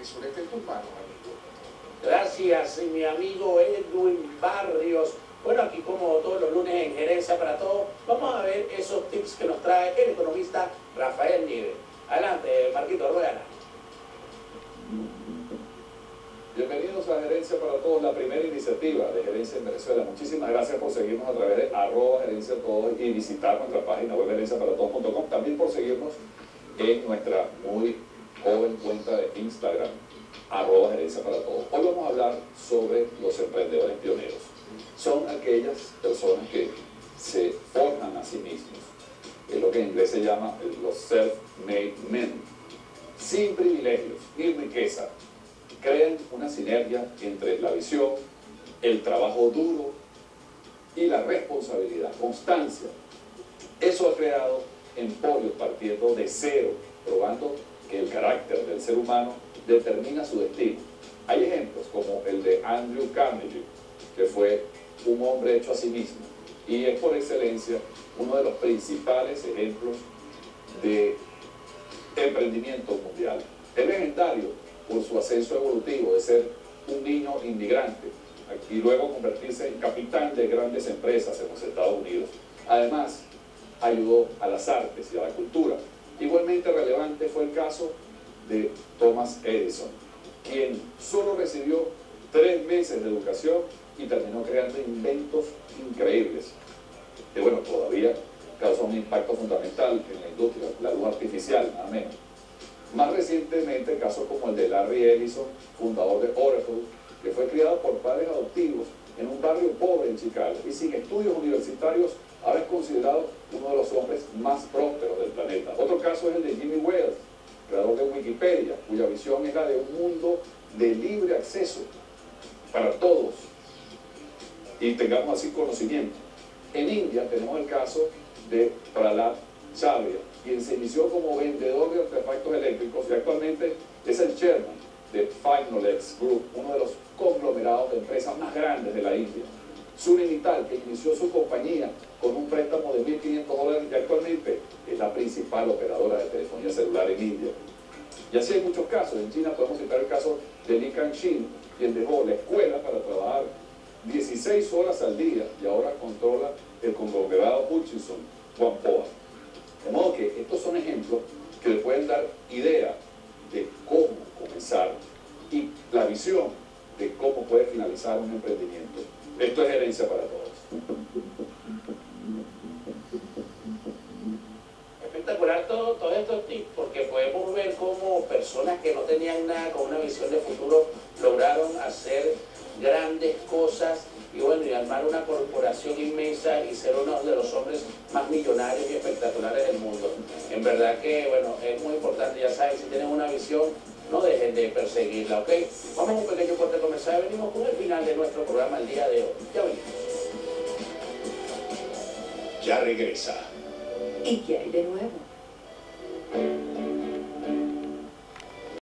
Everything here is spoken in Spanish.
emisora está en tus manos, amigo. Gracias, mi amigo Edwin Barrios. Bueno, aquí como todos los lunes en Gerencia para Todos, vamos a ver esos tips que nos trae el economista Rafael Nieves. Adelante, Marquito, rueda. Bienvenidos a Gerencia para Todos, la primera iniciativa de Gerencia en Venezuela. Muchísimas gracias por seguirnos a través de @Gerencia Todos y visitar nuestra página web gerenciaparatodos.com. También por seguirnos en nuestra muy joven cuenta de Instagram, @Gerencia para Todos. Hoy vamos a hablar sobre los emprendedores pioneros. Son aquellas personas que se forjan a sí mismos, es lo que en inglés se llama los self-made men, sin privilegios ni riqueza. Crean una sinergia entre la visión, el trabajo duro y la responsabilidad, constancia. Eso ha creado emporios partiendo de cero, probando que el carácter del ser humano determina su destino. Hay ejemplos como el de Andrew Carnegie, que fue un hombre hecho a sí mismo y es por excelencia uno de los principales ejemplos de emprendimiento mundial. Es legendario por su ascenso evolutivo de ser un niño inmigrante y luego convertirse en capitán de grandes empresas en los Estados Unidos. Además, ayudó a las artes y a la cultura. Igualmente relevante fue el caso de Thomas Edison, quien solo recibió 3 meses de educación y terminó creando inventos increíbles, que bueno, todavía causan un impacto fundamental en la industria, la luz artificial, nada menos. Más recientemente, casos como el de Larry Ellison, fundador de Oracle, que fue criado por padres adoptivos en un barrio pobre en Chicago y sin estudios universitarios, ahora es considerado uno de los hombres más prósperos del planeta. Otro caso es el de Jimmy Wales, creador de Wikipedia, cuya visión es la de un mundo de libre acceso para todos y tengamos así conocimiento. En India tenemos el caso de Prahlad Chavia, quien se inició como vendedor de artefactos eléctricos y actualmente es el chairman de Finolex Group, uno de los conglomerados de empresas más grandes de la India. Suni Mittal, que inició su compañía con un préstamo de $1.500 y actualmente es la principal operadora de telefonía celular en India. Y así hay muchos casos. En China podemos citar el caso de Li Kangxin, quien dejó la escuela para trabajar 16 horas al día y ahora controla el conglomerado Hutchison Whampoa. De modo que estos son ejemplos que le pueden dar idea de cómo comenzar y la visión de cómo puede finalizar un emprendimiento. Esto es Gerencia para Todos. Espectacular todos estos tips, porque podemos ver cómo personas que no tenían nada, con una visión de futuro, lograron hacer grandes cosas y bueno, y armar una corporación inmensa y ser uno de los hombres más millonarios y espectaculares del mundo. En verdad que, bueno, es muy importante, ya saben, si tienen una visión, no dejen de perseguirla, ¿ok? Vamos a un pequeño corte comercial y venimos con el final de nuestro programa el día de hoy. Ya venimos. Ya regresa. ¿Y qué hay de nuevo?